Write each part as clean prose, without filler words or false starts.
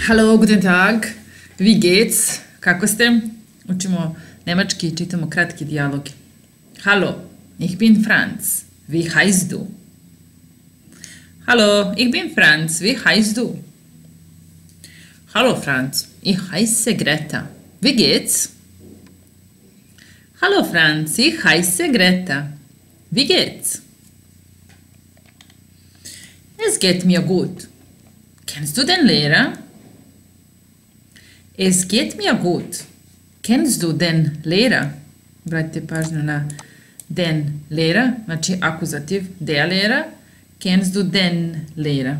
Halo, guten Tag. Wie geht's? Kako ste? Učimo nemački i čitamo kratki dijalog. Hallo, ich bin Franz. Wie heißt du? Hallo, ich bin Franz. Wie heißt du? Hallo Franz, ich heiße Greta. Wie geht's? Hallo Franz, ich heiße Greta. Wie geht's? Es geht mir gut. Kennst du den Lehrer? Es geht mir gut. Kennst du den Lehrer? Obratite pažnju na den Lehrer, znači akuzativ, der Lehrer. Kennst du den Lehrer?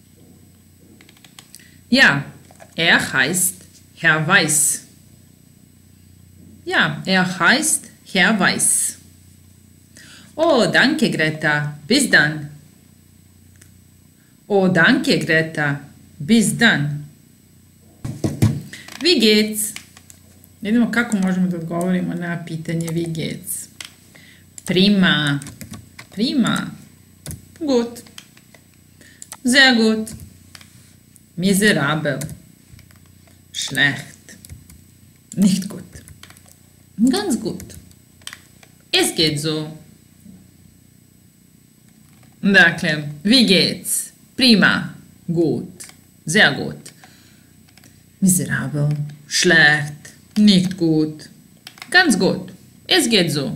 Ja, er heißt Herr Weiß. Ja, er heißt Herr Weiß. Oh, danke Greta. Bis dann. Oh, danke Greta. Bis dann. Wie geht's? Vidimo kako možemo da odgovorimo na pitanje wie geht's. Prima. Prima. Gut. Sehr gut. Miserabel. Schlecht. Nicht gut. Ganz gut. Es geht so. Dakle, wie geht's? Prima. Gut. Sehr gut. Miserabel. Schlecht. Nicht gut. Ganz gut. Es geht so.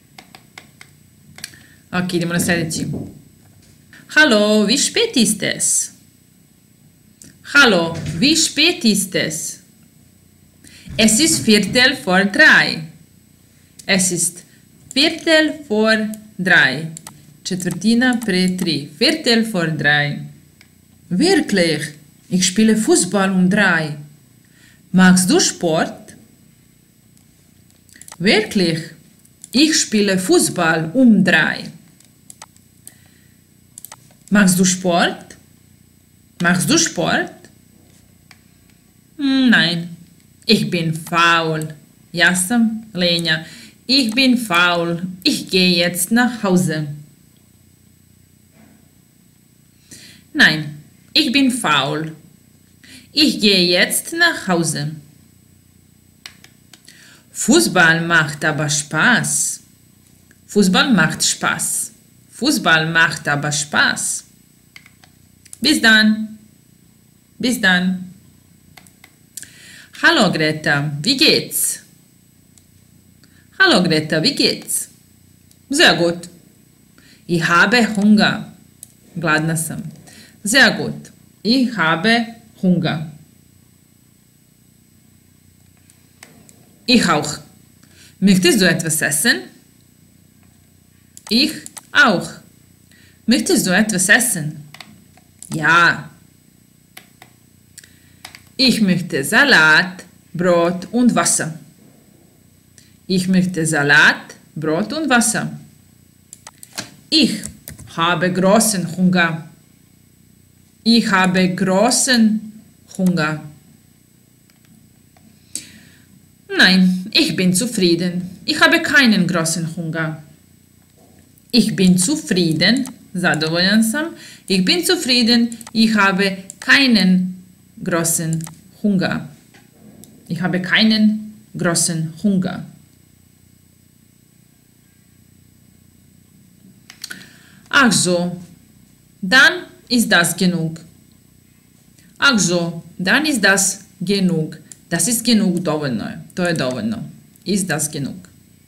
Ok, idemo na sljedeći. Hallo, wie spät ist es? Hallo, wie spät ist es? Es ist Viertel vor drei. Es ist Viertel vor drei. Četvrtina pre tri. Viertel vor drei. Wirklich, ich spiele Fußball um drei. Magst du Sport? Wirklich, ich spiele Fußball um drei. Magst du Sport? Machst du Sport? Nein, ich bin faul. Ja sam lenja. Ich bin faul. Ich gehe jetzt nach Hause. Nein, ich bin faul. Ich gehe jetzt nach Hause. Fußball macht aber Spaß. Fußball macht Spaß. Fußball macht aber Spaß. Bis dann. Bis dann. Hallo Greta, wie geht's? Hallo Greta, wie geht's? Sehr gut. Ich habe Hunger. Gladna sam. Sehr gut. Ich habe Hunger. Ich auch. Möchtest du etwas essen? Ich auch. Möchtest du etwas essen? Ja. Ich möchte Salat, Brot und Wasser. Ich möchte Salat, Brot und Wasser. Ich habe großen Hunger. Ich habe großen Hunger. Nein, ich bin zufrieden. Ich habe keinen großen Hunger. Ich bin zufrieden. Zadovoljan sam. Ich bin zufrieden. Ich habe keinen großen Hunger. Ich habe keinen großen Hunger. Ach so, dann ist das genug. Ach so, dann ist das genug. Das ist genug, dovoljno je. To je dovoljno. Ist das genug.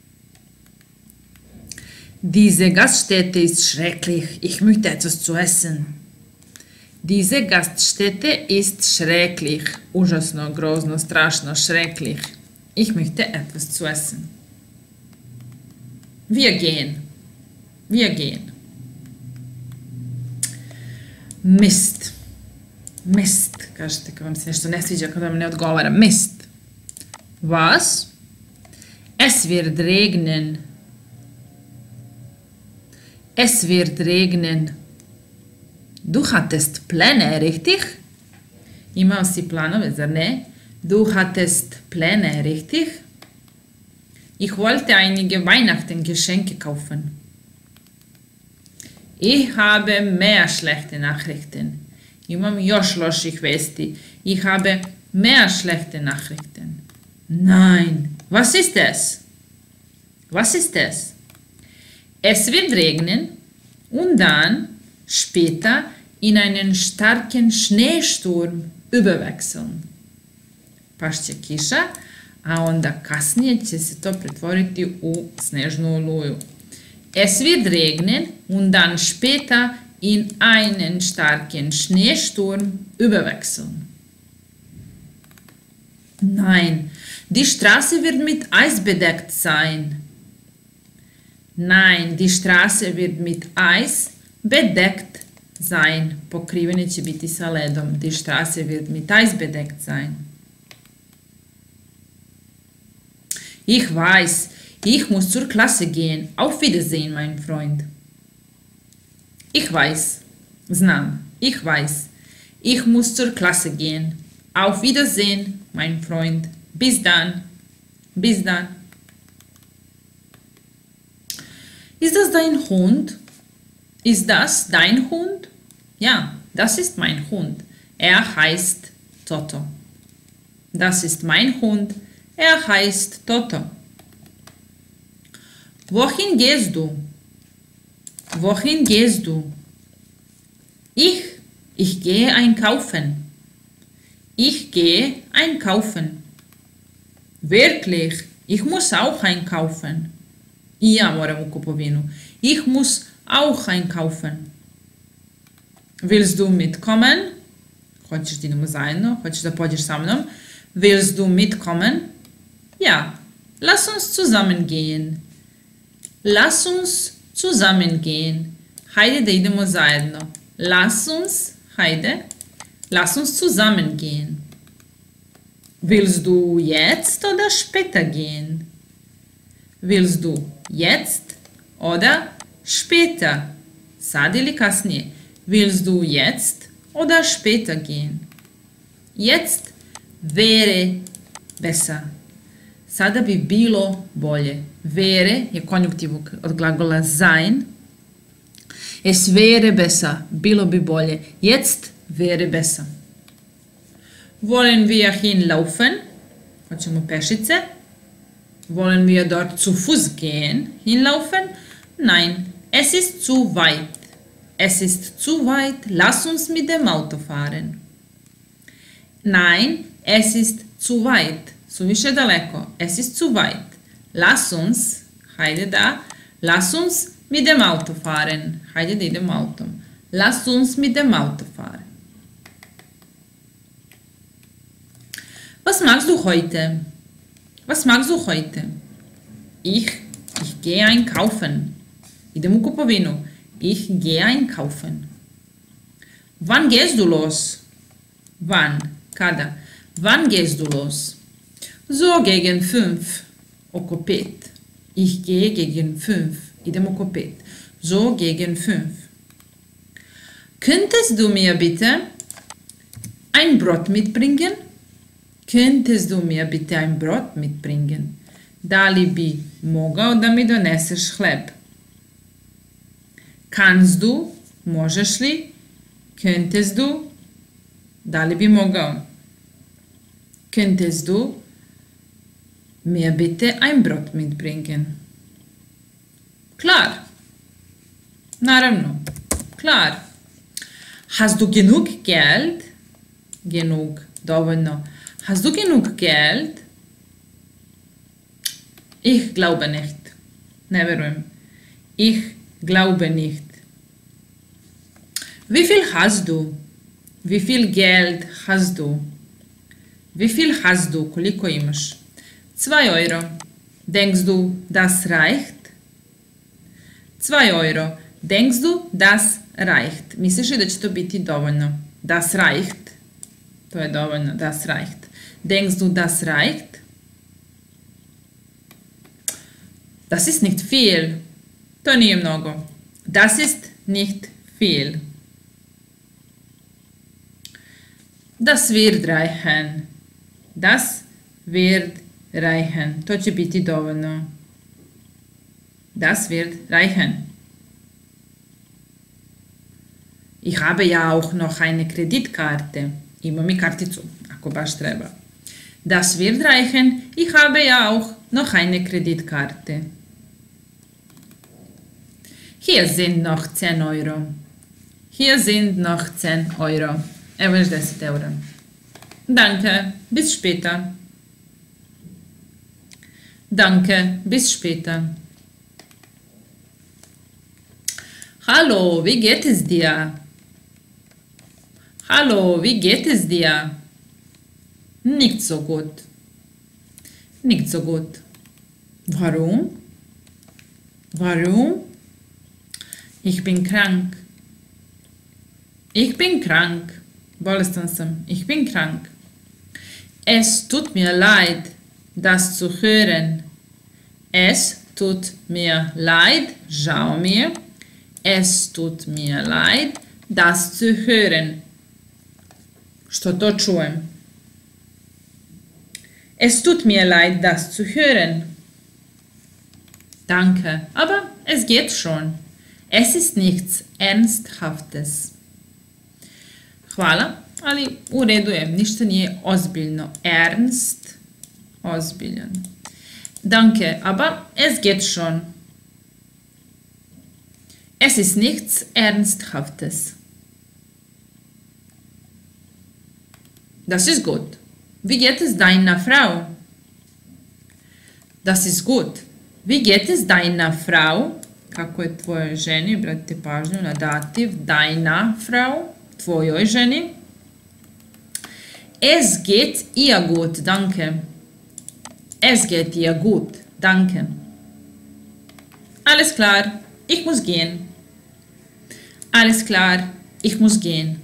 Diese Gaststätte ist schrecklich. Ich möchte etwas zu essen. Diese Gaststätte ist schrecklich. Užasno, grozno, strašno, schrecklich. Ich möchte etwas zu essen. Wir gehen. Wir gehen. Mist. Mist. Kažete kad vam se nešto ne sviđa, kad vam ne odgovara. Mist. Was? Es wird regnen. Es wird regnen. Du hattest Pläne, richtig? Imao si planove, zar ne? Du hattest Pläne, richtig? Ich wollte einige Weihnachtengeschenke kaufen. Ich habe mehr schlechte Nachrichten. Imam još loših vesti. Ich habe mehr schlechte Nachrichten. Nein. Was ist es? Was ist es? Es wird regnen und dann später in einen starken Schneesturm überwechseln. Pašće kiša, a onda kasnije će se to pretvoriti u snežnu oluju. Es wird regnen und dann später in einen starken Schneesturm überwechseln. Nein, die Straße wird mit Eis bedeckt sein. Nein, die Straße wird mit Eis bedeckt sein. Pokrivene će biti sa ledom. Die Straße wird mit Eis bedeckt sein. Ich weiß, ich muss zur Klasse gehen. Auf Wiedersehen, mein Freund. Ich weiß, znam, ich weiß. Ich muss zur Klasse gehen. Auf Wiedersehen, mein Freund. Bis dann. Bis dann. Ist das dein Hund? Ist das dein Hund? Ja, das ist mein Hund. Er heißt Toto. Das ist mein Hund. Er heißt Toto. Wohin gehst du? Wohin gehst du? Ich gehe einkaufen. Ich gehe einkaufen. Wirklich, ich muss auch einkaufen. I ja moram u kupovinu. Ich muss auch einkaufen. Willst du mitkommen? Hoćeš da idemo zajedno? Hoćeš da pođeš sa mnom? Willst du mitkommen? Ja. Lass uns zusammen gehen. Lass uns zusammen gehen. Hajde da idemo zajedno. Lass uns, hajde. Lass uns zusammen gehen. Willst du jetzt oder später gehen? Willst du jetzt oder später? Sad ili kasnije. Willst du jetzt oder später gehen? Jetzt wäre besser. Sada bi bilo bolje. Wäre je konjunktiv od glagola sein. Es wäre besser. Bilo bi bolje. Jetzt wäre besser. Wollen wir hinlaufen? Hoćemo pešice. Wollen wir dort zu Fuß gehen? Hinlaufen? Nein, es ist zu weit. Es ist zu weit. Lass uns mit dem Auto fahren. Nein, es ist zu weit. Suviše daleko. Es ist zu weit. Lass uns, hajde da, lass uns mit dem Auto fahren. Hajde da idemo autom. Lass uns mit dem Auto fahren. Was magst du heute? Was magst du heute? Ich gehe einkaufen. Idem u kupovinu. Ich gehe einkaufen. Wann gehst du los? Wann? Kada? Wann gehst du los? So gegen 5. Oko 5. Ich gehe gegen 5. Idem oko 5. So gegen 5. Könntest du mir bitte ein Brot mitbringen? Könntest du mir bitte ein Brot mitbringen? Da li bi mogao da mi doneseš hleb? Kannst du? Možeš li? Könntest du? Da li bi mogao? Könntest du mir bitte ein Brot mitbringen? Klar. Naravno. Klar. Hast du genug Geld? Genug. Dovoljno. Hast du genug Geld? Ich glaube nicht. Ne verujem. Ich glaube nicht. Wie viel hast du? Wie viel Geld hast du? Wie viel hast du? Koliko imaš? 2 Euro. Denkst du, das reicht? 2 Euro. Denkst du, das reicht? Misliš li da će to biti dovoljno? Das reicht. To je dovoljno. Das reicht. Denkst du, das reicht? Das ist nicht viel. To nije mnogo. Das ist nicht viel. Das wird reichen. Das wird reichen. To će biti dovoljno. Das wird reichen. Ich habe ja auch noch eine Kreditkarte. Imam i karticu, ako baš treba. Das wird reichen. Ich habe ja auch noch eine Kreditkarte. Hier sind noch 10 Euro. Hier sind noch 10 Euro. Evo još 10 eura. Danke, bis später. Danke, bis später. Hallo, wie geht es dir? Hallo, wie geht es dir? Nicht so gut. Nicht so gut. Warum? Warum? Ich bin krank. Ich bin krank. Bolestan sam. Ich bin krank. Es tut mir leid, das zu hören. Es tut mir leid, žao mi je. Es tut mir leid, das zu hören. Što to čujem? Es tut mir leid, das zu hören. Danke, aber es geht schon. Es ist nichts Ernsthaftes. Hvala, ali u redu je, ništa nije ozbiljno. Ernst, ozbiljan. Danke, aber es geht schon. Es ist nichts Ernsthaftes. Das ist gut. Wie geht es deiner Frau? Das ist gut. Wie geht es deiner Frau? Kako je tvojoj ženi? Obratite pažnju na dativ. Deiner Frau. Tvojoj ženi. Es geht ihr gut. Danke. Es geht ihr gut. Danke. Alles klar. Ich muss gehen. Alles klar. Ich muss gehen.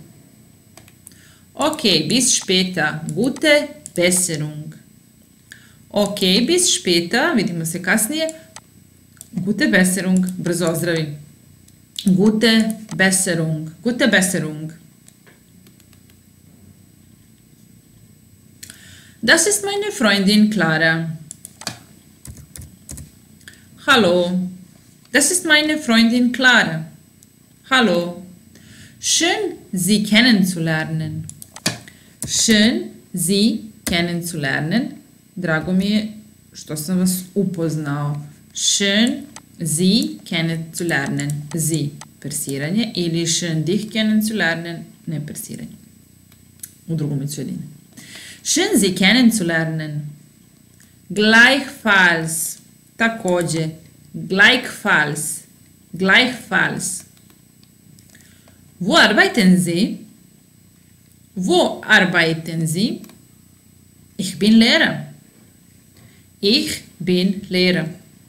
Okay, bis später. Gute Besserung. Okay, bis später. Vidimo se kasnije. Gute Besserung. Brzo ozdravi. Gute Besserung. Gute Besserung. Das ist meine Freundin Clara. Hallo. Das ist meine Freundin Clara. Hallo. Schön, Sie kennenzulernen. Schön, Sie kennenzulernen. Drago mi je što sam vas upoznao. Schön, Sie kennenzulernen. Sie, persiranje. Ili schön, dich kennenzulernen, ne persiranje. U drugom licu jedine. Schön, Sie kennenzulernen. Gleichfalls. Također. Gleichfalls. Gleichfalls. Wo arbeiten Sie? Wo arbeiten Sie? Ich bin Lehrer. Ich bin Lehrer.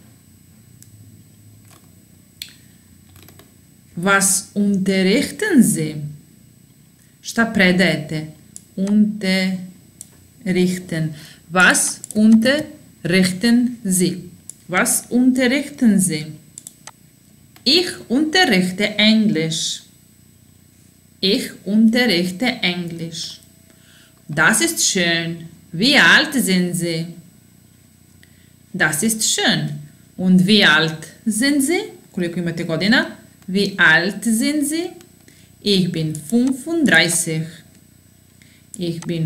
Was unterrichten Sie? Šta predajete? Unterrichten. Was unterrichten Sie? Was unterrichten Sie? Ich unterrichte Englisch. Ich unterrichte Englisch. Das ist schön. Wie alt sind Sie? Das ist schön. Und wie alt sind Sie? Koliko imate godina? Wie alt sind Sie? Ich bin 35. Ich bin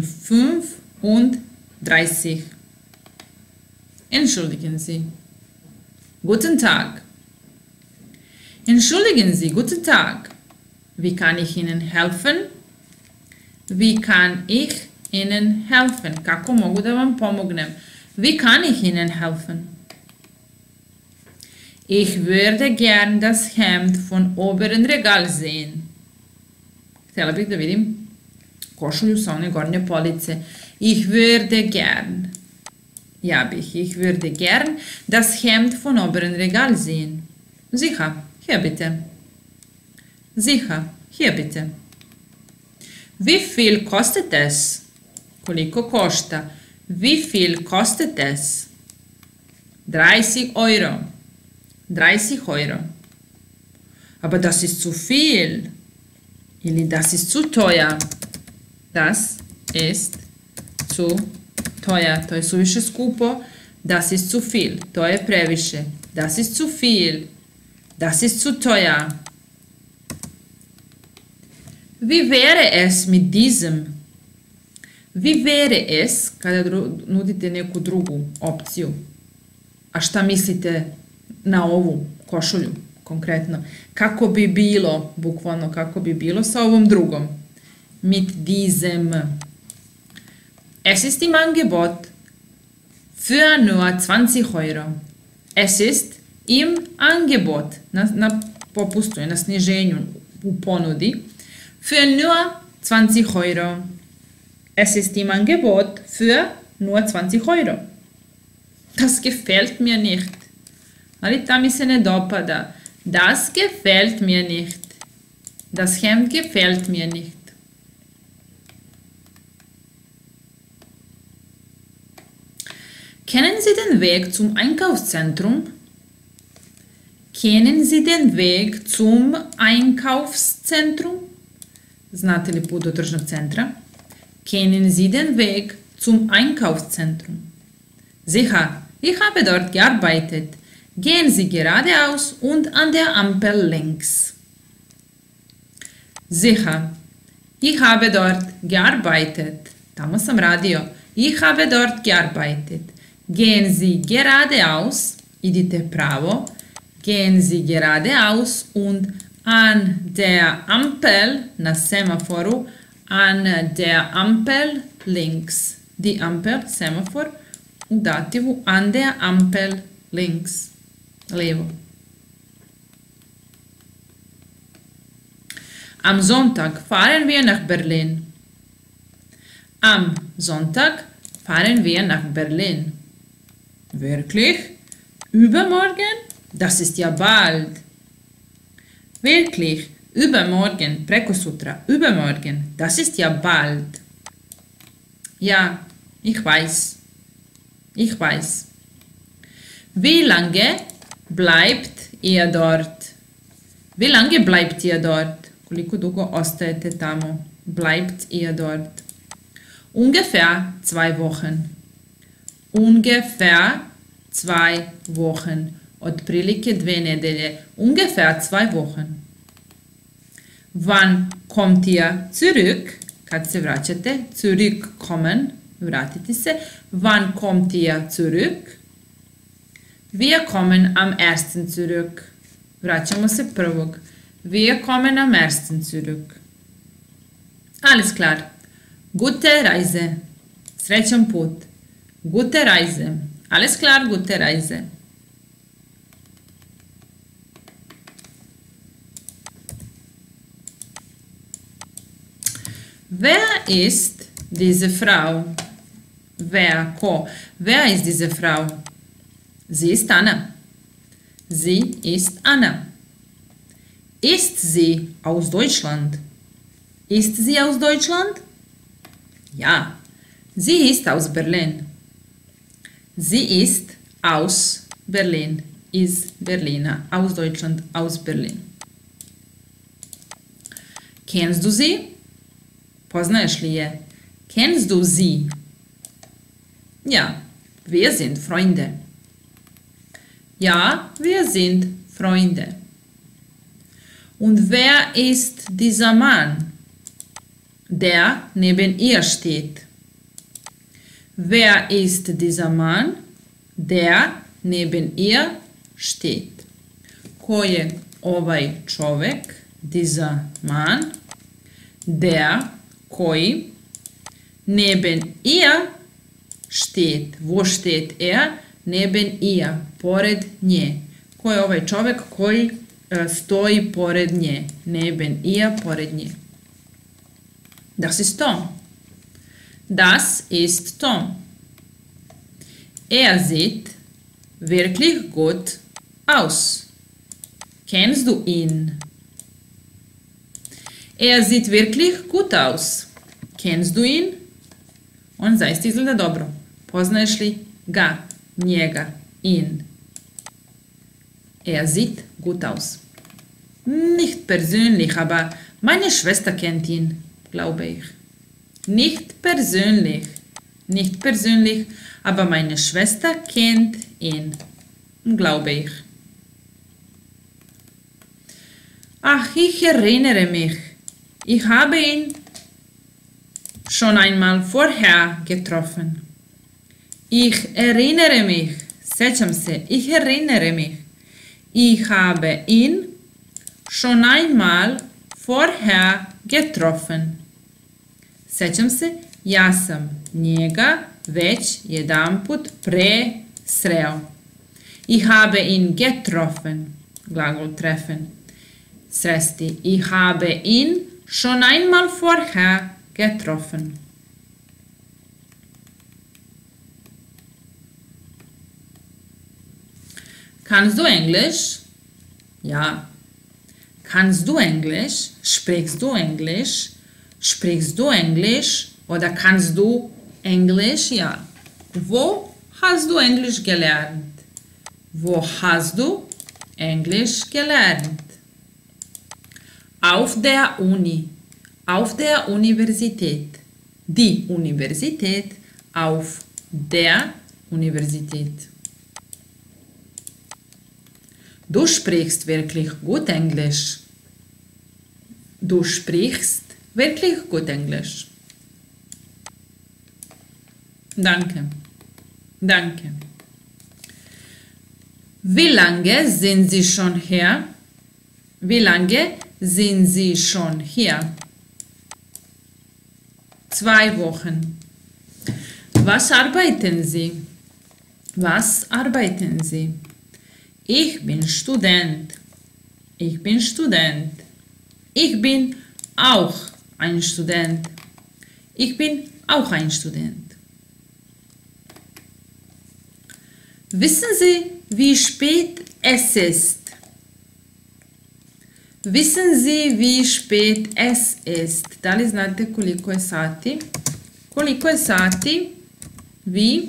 35. Entschuldigen Sie. Guten Tag. Entschuldigen Sie, guten Tag. Wie kann ich Ihnen helfen? Wie kann ich Ihnen helfen? Kako mogu da vam pomognem? Wie kann ich Ihnen helfen? Ich würde gern das Hemd von oberen Regal sehen. Htjela bih da vidim košulju sa one gornje police. Ich würde gern. Ja bih. Ich würde gern das Hemd von oberen Regal sehen. Sicher. Hier bitte. Sicher. Hier bitte. Wie viel kostet es? Koliko košta? Wie viel kostet es? 30 Euro. 30 Euro. Aber das ist zu viel. Ili das ist zu teuer. Das ist zu teuer. To je suviše skupo. Das ist zu viel. To je previše. Das ist zu viel. Das ist zu teuer. Wie wäre es mit diesem? Wie wäre es kada nudite neku drugu opciju? A šta mislite na ovu košulju konkretno? Kako bi bilo, bukvalno kako bi bilo sa ovom drugom? Mit diesem. Es ist im Angebot für nur 20 Euro. Es ist im Angebot. Na popustu je, na sniženju u ponudi. Für nur 20 Euro. Es ist im Angebot für nur 20 Euro. Das gefällt mir nicht. Ali ta mi se ne dopada. Das gefällt mir nicht. Das Hemd gefällt mir nicht. Kennen Sie den Weg zum Einkaufszentrum? Kennen Sie den Weg zum Einkaufszentrum? Znate li put do tržnog centra? Kennen Sie den Weg zum Einkaufszentrum? Sicher, ich habe dort gearbeitet. Gehen Sie geradeaus und an der Ampel links. Sicher, ich habe dort gearbeitet. Tamo sam radio. Ich habe dort gearbeitet. Gehen Sie geradeaus, idite pravo. Gehen Sie geradeaus und an der Ampel, na semaforu, an der Ampel links. Die Ampel, Semaphor, u dativu an der Ampel links. Levo. Am Sonntag fahren wir nach Berlin. Am Sonntag fahren wir nach Berlin. Wirklich? Übermorgen? Das ist ja bald. Wirklich? Übermorgen, prekosutra, übermorgen, das ist ja bald. Ja, ich weiß. Ich weiß. Wie lange bleibt ihr dort? Wie lange bleibt ihr dort? Koliko dugo ostajete tamo? Bleibt ihr dort? Ungefähr 2 Wochen. Ungefähr 2 Wochen. Otprilike 2 nedelje. Ungefähr 2 Wochen. Wann kommt ihr zurück? Kad se vraćate, zurückkommen, vratiti se. Wann kommt ihr zurück? Wir kommen am 1. zurück. Vraćamo se 1. Wir kommen am 1. zurück. Alles klar. Gute Reise. Srećan put. Gute Reise. Alles klar, gute Reise. Wer ist diese Frau? Wer, ko? Wer ist diese Frau? Sie ist Anna. Sie ist Anna. Ist sie aus Deutschland? Ist sie aus Deutschland? Ja, sie ist aus Berlin. Sie ist aus Berlin. Ist Berliner. Aus Deutschland, aus Berlin. Kennst du sie? Poznaješ li je? Kennst du sie? Ja, wir sind Freunde. Ja, wir sind Freunde. Und wer ist dieser Mann, der neben ihr steht? Wer ist dieser Mann, der neben ihr steht? Ko je ovaj čovek, dieser Mann, der koji neben ihr steht. Wo steht er? Neben ihr, pored nje. Ko je ovaj čovek koji stoji pored nje? Neben ihr, pored nje. Das ist Tom. Das ist Tom. Er sieht wirklich gut aus. Kennst du ihn? Er sieht wirklich gut aus. Kennst du ihn? On zaista izgleda dobro. Poznaješ li ga, njega, ihn? Er sieht gut aus. Nicht persönlich, aber meine Schwester kennt ihn, glaube ich. Nicht persönlich. Nicht persönlich, aber meine Schwester kennt ihn, glaube ich. Ach, ich erinnere mich. Ich habe ihn schon einmal vorher getroffen. Ich erinnere mich. Sećam se. Ich erinnere mich. Ich habe ihn schon einmal vorher getroffen. Sećam se, ja sam njega već jedanput pre sreo. Ich habe ihn getroffen. Glagol treffen. Sresti. Ich habe ihn schon einmal vorher getroffen. Kannst du Englisch? Ja. Kannst du Englisch? Sprichst du Englisch? Sprichst du Englisch? Oder kannst du Englisch? Ja. Wo hast du Englisch gelernt? Wo hast du Englisch gelernt? Auf der Uni. Auf der Universität. Die Universität. Auf der Universität. Du sprichst wirklich gut Englisch. Du sprichst wirklich gut Englisch. Danke. Danke. Wie lange sind Sie schon hier? Wie lange sind Sie schon hier? 2 Wochen. Was arbeiten Sie? Was arbeiten Sie? Ich bin Student. Ich bin Student. Ich bin auch ein Student. Ich bin auch ein Student. Wissen Sie, wie spät es ist? Wissen Sie, wie spät es ist? Da li znate koliko je sati? Koliko je sati? Wie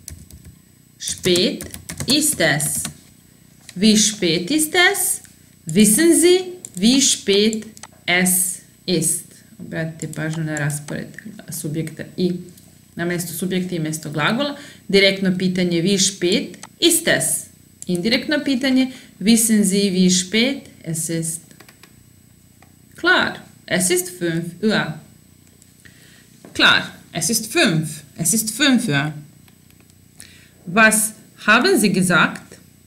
spät ist es? Wie spät ist es? Wissen Sie, wie spät es ist? Obratite pažnju na raspored subjekta i na mjesto subjekta i mjesto glagola. Direktno pitanje wie spät ist es? Indirektno pitanje wissen Sie, wie spät es ist? Klar, es ist 5 Uhr. Klar, es ist 5. Es ist 5 Uhr. Was haben Sie gesagt?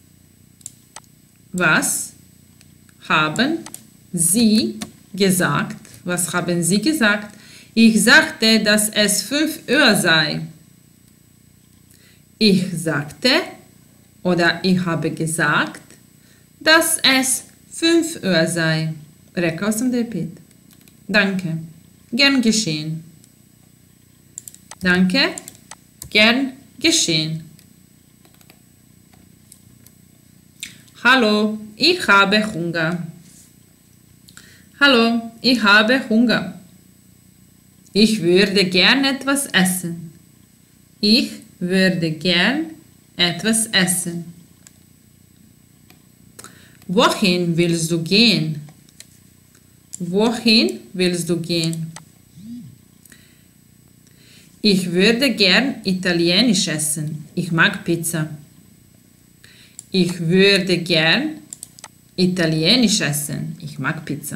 Was haben Sie gesagt? Was haben Sie gesagt? Ich sagte, dass es 5 Uhr sei. Ich sagte oder ich habe gesagt, dass es 5 Uhr sei. Rekao sam da je 5. Danke. Gern geschehen. Danke. Gern geschehen. Hallo, ich habe Hunger. Hallo, ich habe Hunger. Ich würde gern etwas essen. Ich würde gern etwas essen. Wohin willst du gehen? Wohin willst du gehen? Ich würde gern Italienisch essen. Ich mag Pizza. Ich würde gern Italienisch essen. Ich mag Pizza.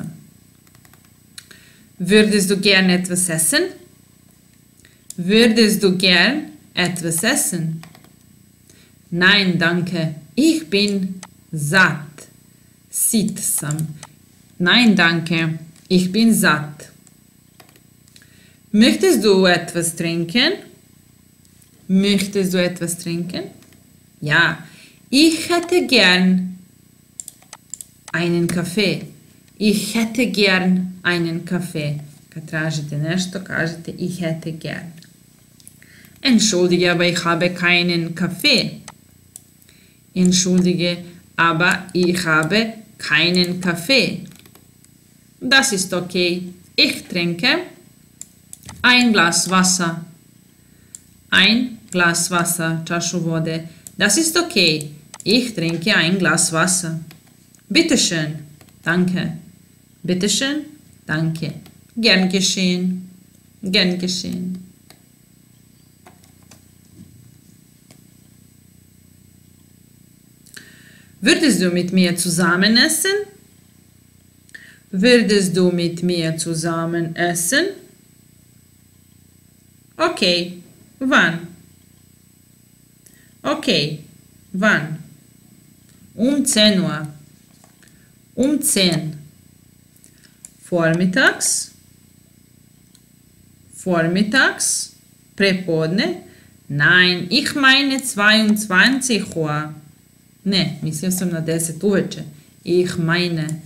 Würdest du gern etwas essen? Würdest du gern etwas essen? Nein, danke. Ich bin satt. Sittsam. Nein, danke. Ich bin satt. Möchtest du etwas trinken? Möchtest du etwas trinken? Ja, ich hätte gern einen Kaffee. Ich hätte gern einen Kaffee. Kad tražite nešto, kažete ich hätte gern. Entschuldige, aber ich habe keinen Kaffee. Entschuldige, aber ich habe keinen Kaffee. Das ist okay. Ich trinke ein Glas Wasser. Ein Glas Wasser, čašu vode. Das ist okay. Ich trinke ein Glas Wasser. Bitte schön. Danke. Bitte schön. Danke. Gern geschehen. Gern geschehen. Würdest du mit mir zusammen essen? Würdest du mit mir zusammen essen? Okay, wann? Okay, wann? Um 10 Uhr. Um 10. Vormittags. Vormittags. Prepodne. Nein, ich meine 22 Uhr. Ne, mislio sam na 10 uveče. Ich meine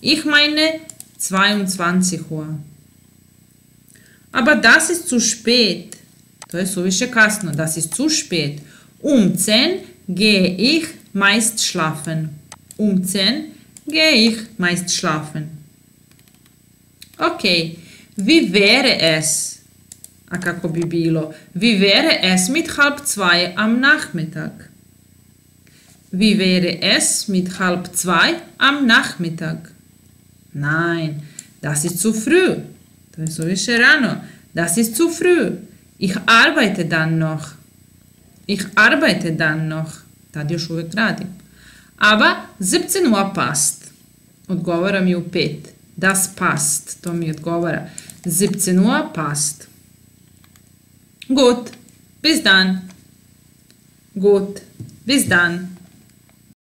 22 Uhr. Aber das ist zu spät. To je suviše kasno. Das ist zu spät. Um 10 gehe ich meist schlafen. Um 10 gehe ich meist schlafen. Okay. Wie wäre es? A kako bi bilo? Wie wäre es mit 1:30 am Nachmittag? Wie wäre es mit 1:30 am Nachmittag? Nein, das ist zu früh. To je suviše rano. Das ist zu früh. Ich arbeite dann noch. Ich arbeite dann noch. Tad još uvijek radim. Aber 17 Uhr passt. Odgovara mi u 5. Das passt. To mi odgovara. 17 Uhr passt. Gut. Bis dann. Gut. Bis dann.